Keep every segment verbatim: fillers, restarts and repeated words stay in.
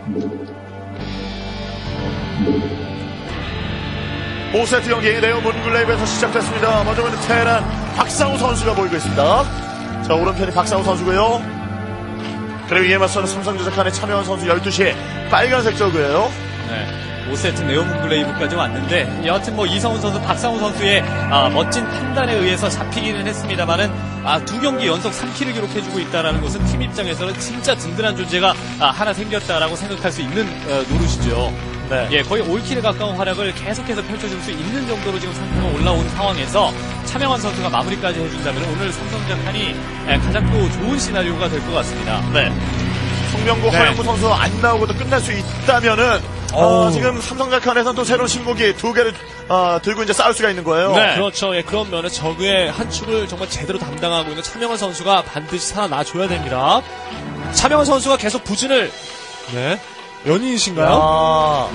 오 세트 경기 네오 문글레이브에서 시작됐습니다. 먼저 보는 테란 박상우 선수가 보이고 있습니다. 자, 오른편이 박상우 선수고요. 그리고 이에 맞서는 삼성전자칸의 차명환 선수 열두 시에 빨간색 저그예요. 네. 오 세트 네오문글레이브까지 왔는데 여하튼 뭐 이성훈 선수, 박상우 선수의 아, 멋진 판단에 의해서 잡히기는 했습니다만은 아, 두 경기 연속 삼 킬을 기록해주고 있다는 것은 팀 입장에서는 진짜 든든한 존재가 아, 하나 생겼다라고 생각할 수 있는 어, 노릇이죠. 네. 예, 거의 올 킬에 가까운 활약을 계속해서 펼쳐줄 수 있는 정도로 지금 상태가 올라온 상황에서 차명환 선수가 마무리까지 해준다면 오늘 삼성전자칸이 예, 가장 또 좋은 시나리오가 될 것 같습니다. 네. 송병구, 네. 허영무 선수 안 나오고도 끝날 수 있다면은 어, 지금 삼성전자칸에서는 또 새로운 신고기 두 개를 어, 들고 이제 싸울 수가 있는 거예요. 네. 그렇죠. 예, 그런 면에 적의 한 축을 정말 제대로 담당하고 있는 차명환 선수가 반드시 살아나줘야 됩니다. 차명환 선수가 계속 부진을 네. 연인이신가요? 아,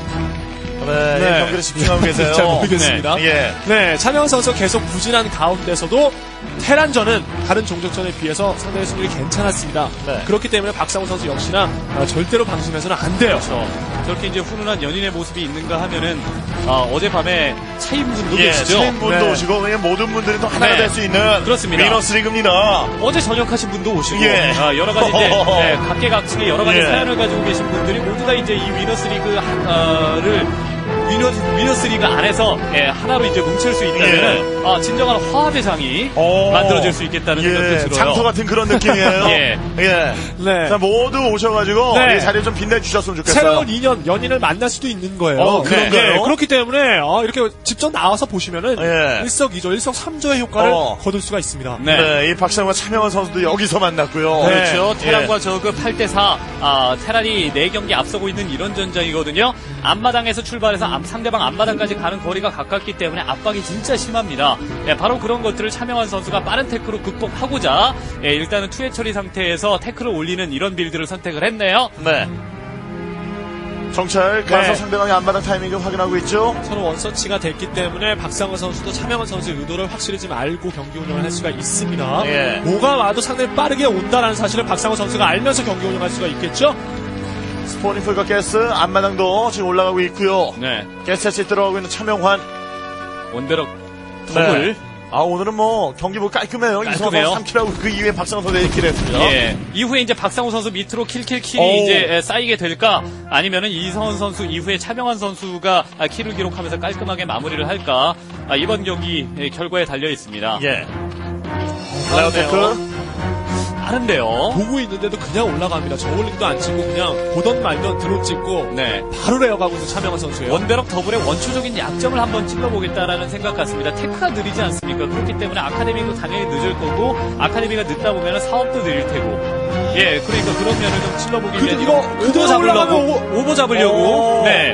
네, 네. 경기를 집중하고 계세요. 잘 모르겠습니다. 네, 예. 네, 차명환 선수 계속 부진한 가운데서도 테란전은 다른 종족전에 비해서 상당히 승률이 괜찮았습니다. 네. 그렇기 때문에 박상우 선수 역시나 아, 절대로 방심해서는 안 돼요. 그렇죠. 저렇게 이제 훈훈한 연인의 모습이 있는가 하면은 아, 어젯밤에 차인분도 예, 계시죠. 차인분도 네. 오시고 그냥 모든 분들이 또 하나가 네. 될 수 있는 그렇습니다. 위너스 리그입니다. 어제 전역하신 분도 오시고 예. 아, 여러 가지 이제 네, 각계각층의 여러 가지 예. 사연을 가지고 계신 분들이 모두 다 이제 이 위너스리그를 위너스, 위너스리그 안에서 예, 하나로 이제 뭉칠 수 있다면 아, 진정한 화합의장이 오. 만들어질 수 있겠다는 생각도 예, 들어요. 장소 같은 그런 느낌이에요. 예. 예. 네. 자, 모두 오셔가지고 네. 이 자리를 좀 빛내주셨으면 좋겠어요. 새로운 인연, 연인을 만날 수도 있는 거예요. 어, 그런가요? 네, 그렇기 때문에 어, 이렇게 직접 나와서 보시면은 예. 일석이조, 일석삼조의 효과를 어. 거둘 수가 있습니다. 네. 네, 이 박상우와 차명환 선수도 여기서 만났고요. 네. 그렇죠. 테란과 예. 저그 팔 대 사. 아, 테란이 네 경기 앞서고 있는 이런 전장이거든요. 앞마당에서 출발해서 앞, 상대방 앞마당까지 가는 거리가 가깝기 때문에 압박이 진짜 심합니다. 예, 바로 그런 것들을 차명환 선수가 빠른 태클로 극복하고자 예, 일단은 투회 처리 상태에서 태클을 올리는 이런 빌드를 선택을 했네요. 네. 정찰 가서 네. 상대방의 앞마당 타이밍을 확인하고 있죠. 서로 원서치가 됐기 때문에 박상우 선수도 차명환 선수의 의도를 확실히 좀 알고 경기 운영을 할 수가 있습니다. 예. 뭐가 와도 상당히 빠르게 온다라는 사실을 박상우 선수가 알면서 경기 운영할 수가 있겠죠? 스포닝 풀과 가스 앞마당도 지금 올라가고 있고요. 네. 가스에 들어가고 있는 차명환. 원베럭 더블. 네. 아, 오늘은 뭐 경기 뭐 깔끔해요. 깔끔해요. 이성호 선수 삼 킬하고 그 이후에 박상우 선수 일 킬 했습니다. 예. 이후에 이제 박상우 선수 밑으로 킬킬킬이 오. 이제 에, 쌓이게 될까? 아니면은 이성훈 선수 이후에 차명환 선수가 아, 킬을 기록하면서 깔끔하게 마무리를 할까? 아, 이번 경기 예, 결과에 달려 있습니다. 예. 라이어 테크. 다른데요. 보고 있는데도 그냥 올라갑니다. 저울링도 안 치고 그냥 보던 말던 드론 찍고 네. 바로 레어가고 있는 차명환 선수예요. 원베럭 더블의 원초적인 약점을 한번 찔러보겠다라는 생각 같습니다. 테크가 느리지 않습니까? 그렇기 때문에 아카데미도 당연히 늦을 거고 아카데미가 늦다 보면 사업도 느릴 테고 예, 그러니까 그런 면을 좀 찔러보기 그, 위해 이거 오버 그대로 잡으려고 올라가면 오버 잡으려고 오. 네,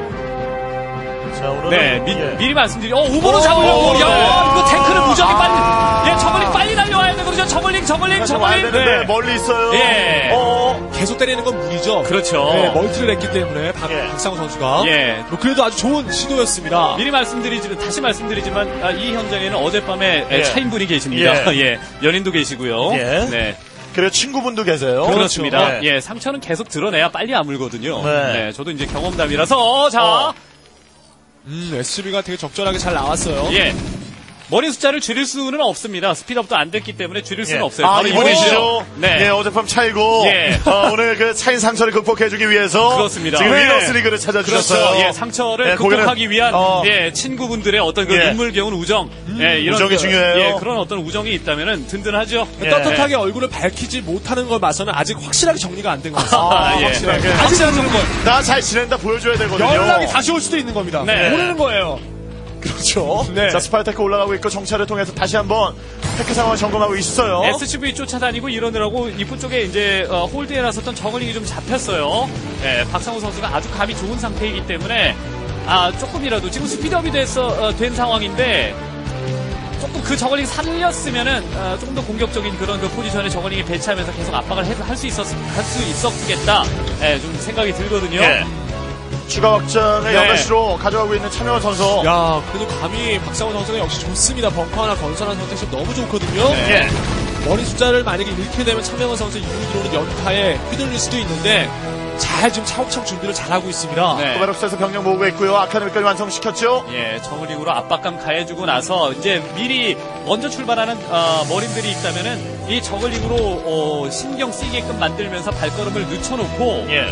자, 오늘은 네 미, 예. 미리 말씀드리 어 오버로 오. 잡으려고 네. 야 이거 테크는 무적이 아. 빨리 예 저글링 빨리 달려와야 되거든요. 저글링 저글링 다시 와야 저글링 되는데 네. 멀리 있어요. 예. 어. 계속 때리는 건 무리죠. 그렇죠. 네, 멀티를 했기 때문에 박, 예. 박상우 선수가 예. 뭐 그래도 아주 좋은 시도였습니다. 미리 말씀드리지만 다시 말씀드리지만 아, 이 현장에는 어젯밤에 예. 차인분이 계십니다. 예. 예. 연인도 계시고요. 예. 네. 그리고 친구분도 계세요. 그렇습니다. 네. 예, 상처는 계속 드러내야 빨리 아물거든요. 네. 네. 저도 이제 경험담이라서 자, 어. 음, 에스씨비가 되게 적절하게 잘 나왔어요. 예. 머리 숫자를 줄일 수는 없습니다. 스피드업도 안 됐기 때문에 줄일 수는 예. 없어요. 아, 바로 이분이시죠? 이분이시죠. 네. 예, 어젯밤 차이고. 예. 어, 오늘 그 차인 상처를 극복해주기 위해서. 그렇습니다. 지금 네. 위너스 리그를 찾아주셨어요. 그렇죠. 예, 상처를 예, 극복하기 거기는, 위한 어. 예, 친구분들의 어떤 그 예. 눈물겨운 우정, 예, 이런 우정이 그, 중요해요. 예, 그런 어떤 우정이 있다면은 든든하죠. 예. 떳떳하게 얼굴을 밝히지 못하는 걸 봐서는 아직 확실하게 정리가 안 된 것 같습니다. 아, 예. 확실하게. 아직 안 되는 거예요. 나 잘 지낸다 보여줘야 되거든요. 연락이 다시 올 수도 있는 겁니다. 네. 모르는 거예요. 그렇죠. 네. 자, 스파이테크 올라가고 있고 정찰을 통해서 다시 한번 테크 상황을 점검하고 있어요. 에스씨브이 쫓아다니고 이러느라고 입구 쪽에 이제 어, 홀드에 나섰던 저글링이 좀 잡혔어요. 예, 박상우 선수가 아주 감이 좋은 상태이기 때문에 아 조금이라도 지금 스피드업이 돼서 어, 된 상황인데 조금 그 저글링 살렸으면은 어, 조금 더 공격적인 그런 그 포지션에 저글링이 배치하면서 계속 압박을 할 수 있었 할 수 있었겠다. 예, 좀 생각이 들거든요. 예. 추가 확장을 네. 여덟 시로 가져가고 있는 차명환 선수. 야, 그래도 감히 박상우 선수가 역시 좋습니다. 벙커 하나 건설하는 선택이 너무 좋거든요. 예. 머리 숫자를 만약에 잃게 되면 차명원 선수 이후로 들어오는 연타에 휘둘릴 수도 있는데 잘 지금 차곡차곡 준비를 잘하고 있습니다. 네. 코베럭스에서 병력 모으고 있고요. 아카데미까지 완성시켰죠. 예, 저글링으로 압박감 가해주고 나서 이제 미리 먼저 출발하는 어, 머린들이 있다면은 이 저글링으로 어, 신경 쓰이게끔 만들면서 발걸음을 늦춰놓고 예.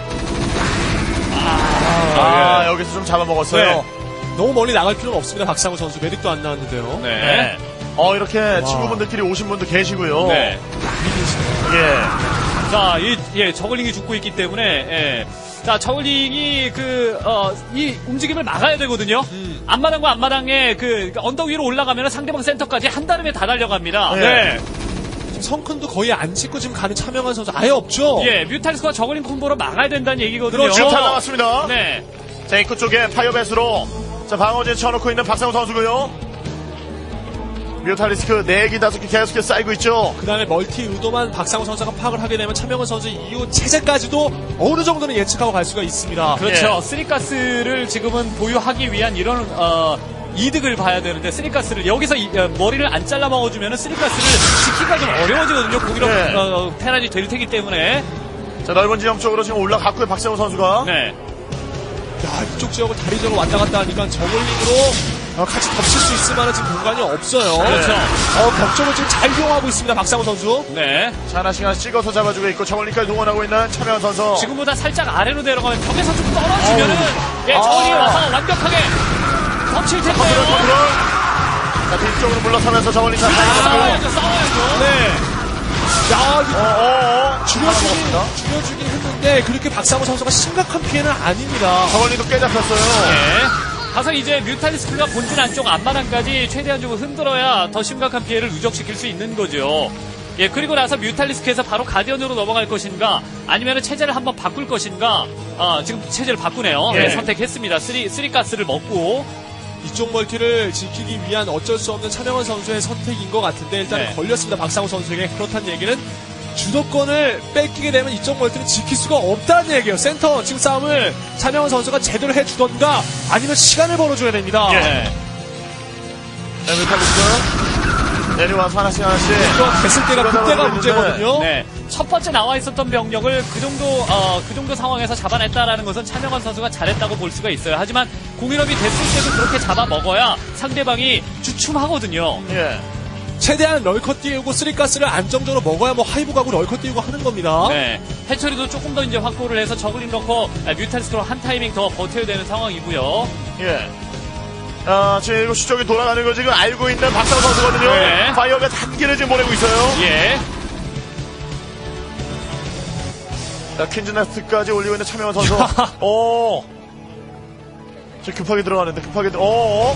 아, 아, 예. 여기서 좀 잡아먹었어요. 네. 너무 멀리 나갈 필요는 없습니다. 박상우 선수 매직도 안 나왔는데요. 네. 네. 어, 이렇게 친구분들끼리 오신 분도 계시고요. 네. 예. 자, 이, 예, 저글링이 죽고 있기 때문에, 예. 자, 저글링이 그, 어, 이 움직임을 막아야 되거든요. 음. 앞마당과 앞마당에 그, 언덕 위로 올라가면 상대방 센터까지 한 달음에 다 달려갑니다. 네. 네. 성큰도 거의 안 찍고 지금 가는 차명한 선수 아예 없죠? 예, 뮤탈리스크와 저글링 콤보로 막아야 된다는 얘기거든요. 그렇죠. 잘 나왔습니다. 네. 자, 입구 쪽에 파이어베스로 자, 방어진 쳐놓고 있는 박상우 선수고요. 뮤탈리스크 네 개, 다섯 개 계속해서 쌓이고 있죠. 그 다음에 멀티 의도만 박상우 선수가 파악을 하게 되면 차명원 선수 이후 체제까지도 어느 정도는 예측하고 갈 수가 있습니다. 그렇죠. 예. 쓰리가스를 지금은 보유하기 위한 이런, 어, 이득을 봐야 되는데, 쓰리가스를, 여기서 이, 어, 머리를 안 잘라 먹어주면 쓰리가스를 지키기가 좀 어려워지거든요. 공이로, 네. 어, 테란이 될 테기 때문에. 자, 넓은 지점 쪽으로 지금 올라갔고요. 박상우 선수가. 네. 야, 이쪽 지역을 다리 지역을 왔다 갔다 하니까 저글링으로 어, 같이 덮칠 수 있을 만한 지금 공간이 없어요. 그렇죠. 어, 벽쪽을 지금 잘 이용하고 있습니다. 박상우 선수. 네. 자, 하나씩 하나씩 찍어서 잡아주고 있고 저걸링까지 동원하고 있는 차명한 선수. 지금보다 살짝 아래로 내려가면 벽에서 좀 떨어지면은, 예, 저글링이 아. 와서 완벽하게 덮칠 텐데요. 컨트롤, 컨트롤. 자, 뒤쪽으로 물러서면서 저걸링 잘 살리고. 싸워야죠, 싸워야죠. 네. 야, 이거 어어어. 줄여주긴, 먹었습니다. 줄여주긴 했는데 그렇게 박상우 선수가 심각한 피해는 아닙니다. 저걸링도 깨 잡혔어요. 예. 가서 이제 뮤탈리스크가 본진 안쪽 앞마당까지 최대한 좀 흔들어야 더 심각한 피해를 누적시킬 수 있는 거죠. 예, 그리고 나서 뮤탈리스크에서 바로 가디언으로 넘어갈 것인가, 아니면 체제를 한번 바꿀 것인가, 아, 지금 체제를 바꾸네요. 예. 예, 선택했습니다. 쓰리, 쓰리가스를 먹고. 이쪽 멀티를 지키기 위한 어쩔 수 없는 차명원 선수의 선택인 것 같은데 일단 네. 걸렸습니다. 박상우 선수에게. 그렇다는 얘기는 주도권을 뺏기게 되면 이쪽 멀티를 지킬 수가 없다는 얘기예요. 센터 지금 싸움을 차명원 선수가 제대로 해주던가 아니면 시간을 벌어줘야 됩니다. 예. 자, 뮤탈리스크. 내려와서 하나씩 하나씩. 이거 됐을 때가 들어가고 그때가 있는데. 문제거든요. 네. 첫 번째 나와 있었던 병력을 그 정도, 어, 그 정도 상황에서 잡아냈다라는 것은 차명원 선수가 잘했다고 볼 수가 있어요. 하지만 공일업이 됐을 때도 그렇게 잡아먹어야 상대방이 주춤하거든요. 예. 최대한 럴컷 띄우고 쓰리가스를 안정적으로 먹어야 뭐 하이브 가고 럴컷 띄우고 하는 겁니다. 네. 해처리도 조금 더 이제 확보를 해서 저글링 넣고 뮤탈리스크로 한 타이밍 더 버텨야 되는 상황이고요. 예. 아, 지금 일곱 시 쪽에 돌아가는 거 지금 알고 있는 박상우 선수거든요. 네. 파이어가 단기를 지금 보내고 있어요. 예. 자, 퀸즈네스트까지 올리고 있는 차명원 선수. 오. 저 급하게 들어가는데, 급하게 들어, 오.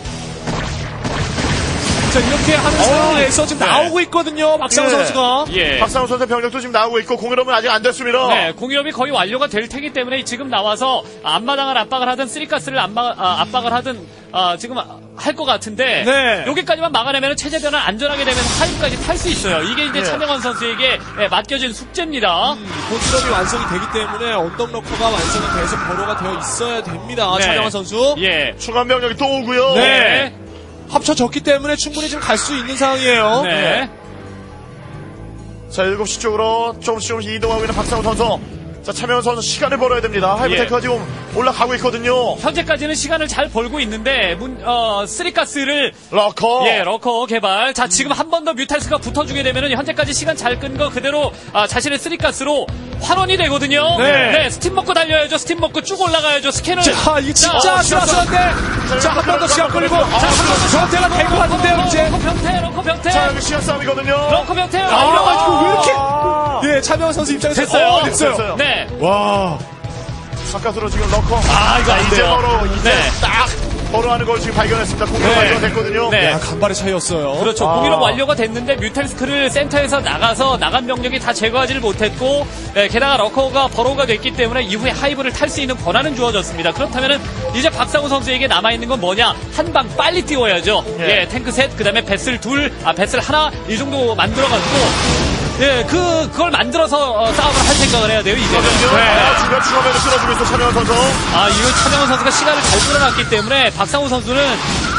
자, 이렇게 하는 상황에서 지금 네. 나오고 있거든요. 박상우 예. 선수가. 예. 박상우 선수 병력도 지금 나오고 있고, 공일업은 아직 안 됐습니다. 네, 공일업이 거의 완료가 될 테기 때문에 지금 나와서 앞마당을 압박을 하든 쓰리가스를 압박, 아, 압박을 하든 아, 지금 할 것 같은데 네. 여기까지만 막아내면 체제 변화 안전하게 되면서 하이브까지 탈 수 있어요. 이게 이제 네. 차명원 선수에게 예, 맡겨진 숙제입니다. 본드럽이 완성이 되기 때문에 언덕러커가 완성이 돼서 번호가 되어 있어야 됩니다. 네. 차명원 선수. 예. 추가 병력이 또 오고요. 네. 합쳐졌기 때문에 충분히 지금 갈 수 있는 상황이에요. 네. 자, 일곱 시 쪽으로 조금씩 조금씩 이동하고 있는 박상우 선수. 자, 차명원 선수 시간을 벌어야 됩니다. 하이브테크가 예. 지금 올라가고 있거든요. 현재까지는 시간을 잘 벌고 있는데 문, 어, 쓰리가스를 러커. 예, 러커 개발. 자, 지금 한 번 더 뮤탈스가 붙어주게 되면은 현재까지 시간 잘 끈 거 그대로 아, 자신의 쓰리가스로 환원이 되거든요. 네. 스팀 먹고 달려야죠. 스팀 먹고 쭉 올라가야죠. 스캔을. 자, 이게 진짜 자, 아슬아슬한데. 자, 한 번 더 시간 끌리고. 자, 자, 변태가 될 것 같은데요, 이제. 러커 변태, 러커 변태. 자, 여기 시간 싸움이거든요. 러커 변태. 아, 완료가지고 왜 이렇게. 아. 예, 차명원 선수 입장에서. 됐어요. 어, 됐어요. 됐어요. 네. 와. 바깥으로 지금 러커. 아, 이거 안 이제 돼요. 바로, 이제 네. 딱 번호하는 걸 지금 발견했습니다. 공격 네. 완료가 됐거든요. 네. 야, 간발의 차이였어요. 그렇죠. 아. 공일업 완료가 됐는데 뮤탈스크를 센터에서 나가서 나간 병력이 다 제거하지를 못했고 예, 게다가 러커가 버로우가 됐기 때문에 이후에 하이브를 탈 수 있는 권한은 주어졌습니다. 그렇다면은 이제 박상우 선수에게 남아있는 건 뭐냐? 한 방 빨리 띄워야죠. 예. 예, 탱크 셋, 그 다음에 배슬 둘, 아, 배슬 하나 이 정도 만들어가지고 예, 그, 그걸 만들어서 어, 싸움을 할 생각을 해야 돼요, 이제는. 네. 아, 중간 추가면을 끊어주고 있어, 차명원 선수. 아, 이거 차명원 선수가 시간을 잘 끌어놨기 때문에 박상우 선수는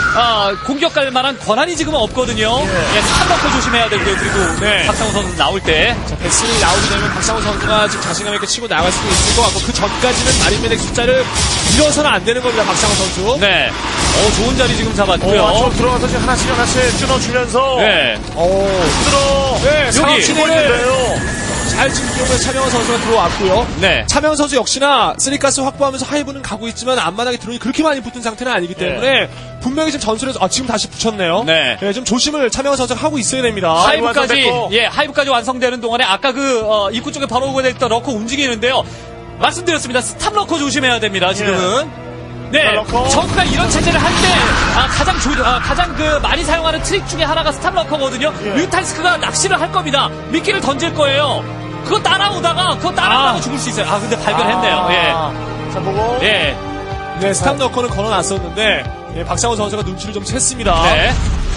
아, 공격 갈 만한 권한이 지금 없거든요. 예. 예, 스탑 넣고 조심해야 되고요. 그리고 네. 박상우 선수 나올 때. 자, 베슬이 나오게 되면 박상우 선수가 지금 자신감 있게 치고 나갈 수도 있을 것 같고 그 전까지는 마린메딕 숫자를 잃어서는 안 되는 겁니다. 박상우 선수. 네. 어, 좋은 자리 지금 잡았고요. 어, 안쪽으로 들어가서 지금 하나씩 하나씩 끊어주면서. 네. 오. 들어. 네, 여기. 사업진을 잘 지금 기용해 차명원 선수가 들어왔고요. 네. 차명원 선수 역시나 쓰리가스 확보하면서 하이브는 가고 있지만 앞마당에 드론이 그렇게 많이 붙은 상태는 아니기 때문에 분명히 지금 전술에서 아 지금 다시 붙였네요. 네. 좀 조심을 차명원 선수가 하고 있어야 됩니다. 하이브까지, 완성됐고. 예, 하이브까지 완성되는 동안에 아까 그, 어, 입구 쪽에 바로 오게 됐던 러커 움직이는데요. 말씀드렸습니다. 스탑 러커 조심해야 됩니다, 지금은. 네, 러커. 저그가 이런 체제를 할 때, 아, 가장 조, 아, 가장 그, 많이 사용하는 트릭 중에 하나가 스탑 러커거든요. 예. 뮤탈스크가 낚시를 할 겁니다. 미끼를 던질 거예요. 그거 따라오다가, 그거 따라오다가 아. 죽을 수 있어요. 아, 근데 발견했네요. 아, 자, 보고. 예. 예. 네, 스탑 너커는 걸어놨었는데 예, 박상호 선수가 눈치를 좀 챘습니다. 네.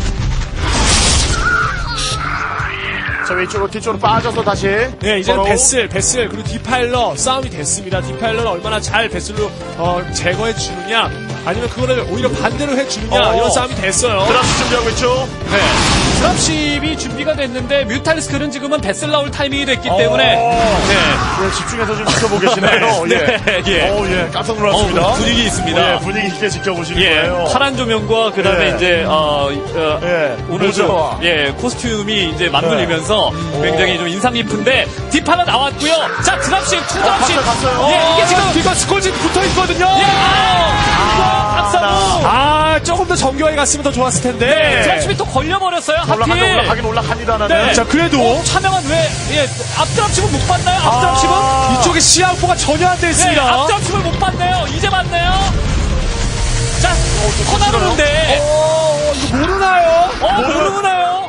자, 위쪽으로 뒤쪽으로 빠져서 다시. 네, 이제는 걸어오. 베슬, 베슬, 그리고 디파일러 싸움이 됐습니다. 디파일러를 얼마나 잘 베슬로 어, 제거해 주느냐, 아니면 그거를 오히려 반대로 해 주느냐, 어. 이런 싸움이 됐어요. 드랍스 준비하고 있죠. 네. 드랍십이 준비가 됐는데, 뮤탈스크는 지금은 베슬 나올 타이밍이 됐기 어. 때문에, 네. 예, 집중해서 좀 지켜보고 계시네요. 네, 예. 예. 어, 예. 깜짝 놀랐습니다. 어, 분위기 있습니다. 예, 분위기 있게 지켜보시는 예, 거예요. 파란 조명과 그 다음에 예. 이제, 어, 어, 예, 오늘 좀, 모자와. 예, 코스튬이 이제 맞물리면서 굉장히 좀 인상 깊은데, 딥하나 나왔고요. 자, 드랍십, 투 드랍십. 갔어요, 갔어요. 예, 이게 지금, 이거 스콜지 붙어 있거든요. 예, 아, 박상우. 아, 조금 더 정교하게 갔으면 더 좋았을 텐데. 네, 드랍십이 또 걸려버렸어요, 올라간다, 하필. 올라가긴 올라갑니다는. 네. 자, 그래도 어, 차명한 왜, 예, 앞드랍십은 못 봤나요? 앞드랍십은? 아. 이쪽에 시야 확보가 전혀 안 돼 네, 있습니다. 앞드랍십을 못 봤네요. 이제 봤네요. 자, 코나르는데. 어, 이거 모르나요? 어, 모르나요?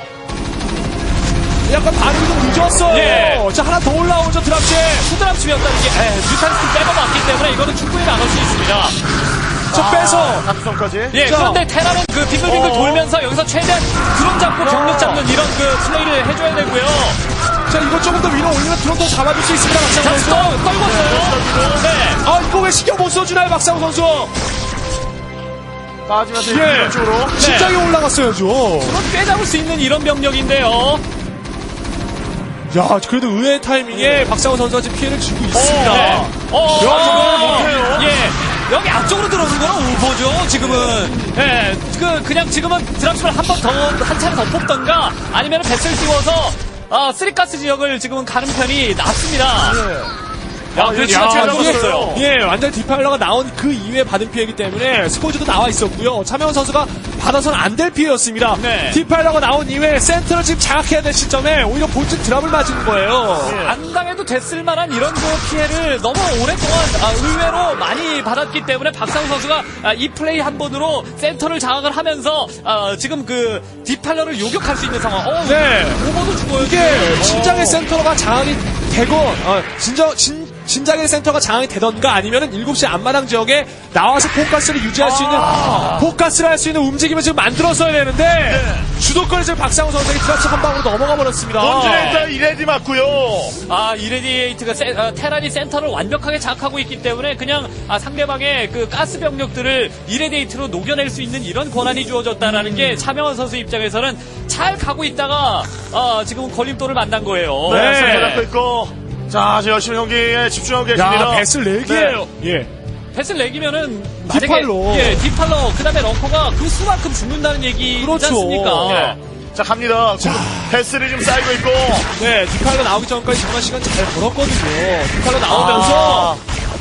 약간 반응이 좀 늦었어요. 예. 자, 하나 더 올라오죠, 드랍시. 투드랍십이었다는 게, 에, 뮤탄스를 빼먹었기 때문에 이거는 충분히 나갈 수 있습니다. 저 빼서. 각성까지. 예, 자. 그런데 테라는 그 빙글빙글 어. 돌면서 여기서 최대한 드론 잡고 경력 잡는 이런 그 플레이를 해줘야 되고요. 자, 이거 조금 더 위로 올리면 드론 더 잡아줄 수 있습니다, 박상우 자, 선수. 떨, 떨궜어요. 네. 아, 이거 왜 신경 못 써주나요, 박상우 선수? 빠지면서 예. 이런 쪽으로. 심장이 올라갔어야죠. 드론 빼잡을 수 있는 이런 병력인데요. 야, 그래도 의외의 타이밍에 박상우 선수가 지금 피해를 주고 있습니다. 네. 어, 야, 아, 이거는 못해요. 예. 여기 앞쪽으로 들어오는 거는 오버죠, 지금은. 예. 그, 그냥 지금은 드랍십을 한 번 더, 한 차례 더 뽑던가, 아니면 배슬 띄워서, 아, 쓰리가스 지역을 지금은 가는 편이 낫습니다. 야, 그렇지만 잘 잡았어요. 예, 완전 디파일러가 나온 그 이후에 받은 피해이기 때문에 스코어즈도 나와 있었고요. 차명원 선수가 받아서는 안 될 피해였습니다. 네. 디파일러가 나온 이후에 센터를 지금 장악해야 될 시점에 오히려 본진 드랍을 맞은 거예요. 예. 안 당해도 됐을 만한 이런 그 피해를 너무 오랫동안 아, 의외로 많이 받았기 때문에 박상우 선수가 아, 이 플레이 한 번으로 센터를 장악을 하면서 아, 지금 그 디팔러를 요격할 수 있는 상황. 어, 네. 오버도 죽어요. 이게 지금. 진작에 어. 센터가 장악이 되고 어, 진정 진 진작에 센터가 장악이 되던가 아니면은 일곱 시 앞마당 지역에 나와서 포커스를 유지할 수 있는 포커스를 할 수 있는 움직임을 지금 만들었어야 되는데 주도권을 지금 박상우 선수에게 드랍십 한 방으로 넘어가 버렸습니다. 본진에 일단 이레디 맞고요. 아, 이레디에이트가 세, 아, 테란이 센터를 완벽하게 장악하고 있기 때문에 그냥 아, 상대방의 그 가스 병력들을 이레디에이트로 녹여낼 수 있는 이런 권한이 주어졌다라는 음. 게 차명원 선수 입장에서는 잘 가고 있다가 아, 지금 걸림돌을 만난 거예요. 네, 네. 센터 잡고 있고. 자, 지금 열심히 경기에 집중하고 계십니다. 야, 배슬 네 개예요. 예. 패스를 내기면은 만약에 디팔로. 예, 디팔로 그다음에 런커가 그 수만큼 죽는다는 얘기지 그렇죠. 않습니까? 예. 자, 갑니다. 패스를 지금 쌓이고 있고. 네, 디팔로 나오기 전까지 정말 시간 잘 벌었거든요. 디팔로 나오면서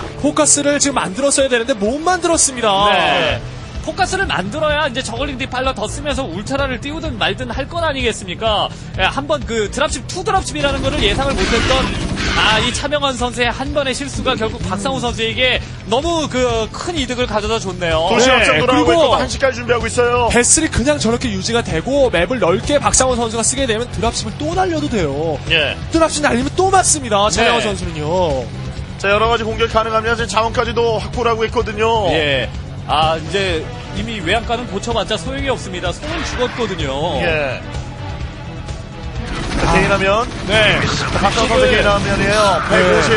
포커스를 지금 만들었어야 되는데 못 만들었습니다. 네. 포커스를 만들어야 이제 저글링 디팔러 더 쓰면서 울트라를 띄우든 말든 할 건 아니겠습니까? 예, 한번 그 드랍십, 투 드랍십이라는 거를 예상을 못했던 아, 이 차명원 선수의 한 번의 실수가 결국 박상우 선수에게 너무 그 큰 이득을 가져다 줬네요. 도시 네, 확정 돌아오고 그리고 있고 한 시까지 준비하고 있어요. 배슬이 그냥 저렇게 유지가 되고 맵을 넓게 박상원 선수가 쓰게 되면 드랍십을 또 날려도 돼요. 예. 드랍십 날리면 또 맞습니다. 차명원 네. 선수는요. 자, 여러 가지 공격 가능합니다. 지금 자원까지도 확보를 하고 있거든요. 예. 아, 이제 이미 외양간은 고쳐봤자 소용이 없습니다. 손은 죽었거든요. 예. 자, 개인하면. 네. 박상 선수 개인하면이에요. 백오십,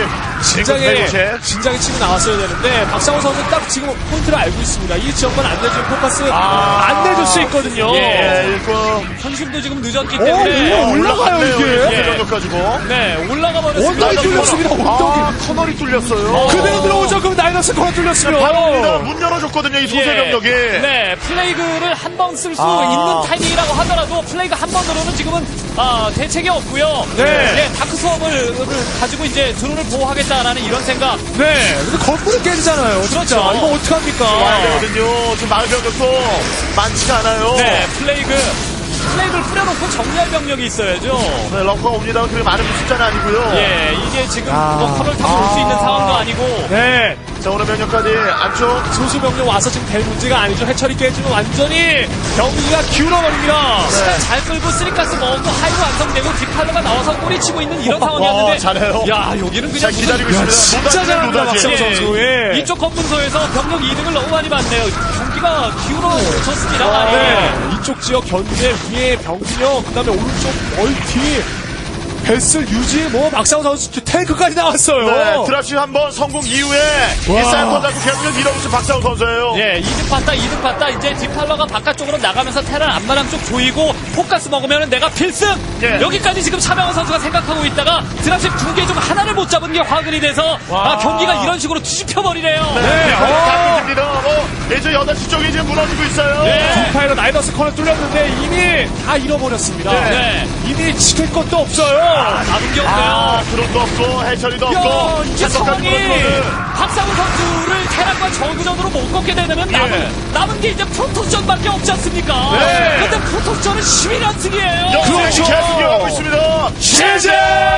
진작에 백오십. 진작에 치고 나왔어야 되는데 박상호 선수는 딱 지금 포인트를 알고 있습니다. 이 지역만 안 내주면 포커스 아. 안 내줄 수 있거든요. 예, 일구. 현심도 지금 늦었기 오, 때문에 이거 올라가요, 이게. 전력 가지고. 네 올라가 버렸습니다. 언덕이 뚫렸습니다. 언덕이. 아, 커널이 뚫렸어요. 그대로 들어오죠. 그럼 나이너스 코너 뚫렸으면. 바로 문 열어줬거든요, 이 소세 병력이. 네, 플레이그를 한 번 쓸 수 아. 있는 타이밍이라고 하더라도 플레이그 한 번으로는 지금은 아, 대책이 없고요. 네. 예, 다크 수업을 가지고 이제 드론을 보호하겠다라는 이런 생각. 네. 근데 건물을 깨지잖아요. 진짜. 그렇죠. 이거 어떡합니까? 와야 되거든요. 지금 마을 병력도 많지가 않아요. 네, 플레이그. 플레이그를 뿌려놓고 정리할 병력이 있어야죠. 네, 럭커가 옵니다. 그렇게 많은 숫자는 아니고요. 예, 이게 지금 아. 뭐 커널 타고 올 수 있는 상황도 아니고. 네. 자, 오늘 병력까지 안쪽. 소수 병력 와서 지금 될 문제가 아니죠. 해처리 깨지면 완전히 경기가 기울어버립니다. 시간 잘 끌고 쓰리가스 먹고 하이로 완성되고 디팔러가 나와서 꼬리치고 있는 이런 어, 상황이었는데. 잘해요. 야, 여기는 그냥 잘 기다리고 야, 있습니다. 진짜 노다지, 잘합니다, 노다지. 박상호 선수. 예. 이쪽 건문소에서 병력 이득을 너무 많이 봤네요. 경기가 기울어졌습니다. 많이. 네. 이쪽 지역 견제 위에 병력, 그 다음에 오른쪽 멀티, 베슬 유지, 뭐, 박상호 선수 탱크까지 나왔어요. 네, 드랍시 한번 성공 이후에 와. 이 사이먼 잡고 계속 밀어붙인 박상우 선수예요. 예, 이득 봤다, 이득 봤다. 이제 디팔러가 바깥쪽으로 나가면서 테란 앞마당 쪽 조이고 포커스 먹으면 내가 필승! 예. 여기까지 지금 차명원 선수가 생각하고 있다가 드랍십 두 개 중 하나를 못 잡은 게 화근이 돼서 와. 아, 경기가 이런 식으로 뒤집혀버리네요. 네, 다 어. 끊깁니다. 뭐, 이제 여덟 시 쪽이 이제 무너지고 있어요. 네. 디파이로 나이너스 커널 뚫렸는데 이미 다 잃어버렸습니다. 네. 이미 지킬 것도 없어요. 아, 남은 게 없네요. 아, 드론도 없고, 해처리도 야, 없고, 이게 잔뜩까지 상황이 무너지거든. 박상우 선수를 테란과 저그전으로 못 걷게 되면 남은, 예. 남은 게 이제 프로토스전밖에 없지 않습니까? 네. 근데 프로토스전은 십일 연승이에요. 역시 그렇죠. 계속 이어가고 있습니다. 제재!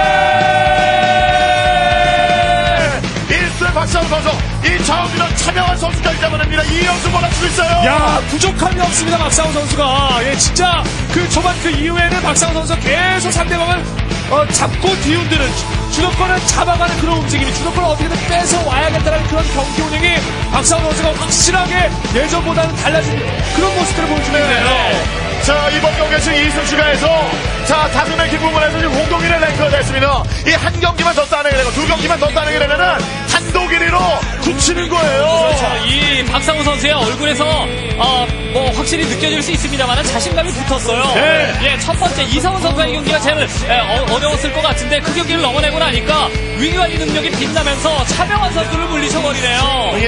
일수의 박상우 선수, 이 차원이랑 차명한 선수까지 잡아냅니다. 이 연승 몰아치고 있어요. 야, 부족함이 없습니다, 박상호 선수가. 예, 진짜 그 초반 그 이후에는 박상호 선수가 계속 상대방을 어, 잡고 뒤흔드는 주- 주도권을 잡아가는 그런 움직임이, 주도권을 어떻게든 뺏어 와야겠다는 그런 경기 운영이 박상호 선수가 확실하게 예전보다는 달라진 그런 모습들을 보여주고 있네요. 자, 이번 경기에서 이승 추가해서, 자, 다섯 명 부분에서 지금 공동일의 랭크가 됐습니다. 이 한 경기만 더 따내게 되고, 두 경기만 더 따내게 되면은, 단독 일 위로 굳히는 거예요. 그렇죠. 이 박상우 선수의 얼굴에서 어, 뭐 확실히 느껴질 수 있습니다만 자신감이 붙었어요. 네. 예, 첫 번째 이상훈 선수가 이 경기가 제일 예, 어, 어려웠을 것 같은데 그 경기를 넘어내고 나니까 위기관리 능력이 빛나면서 차명한 선수를 물리쳐버리네요.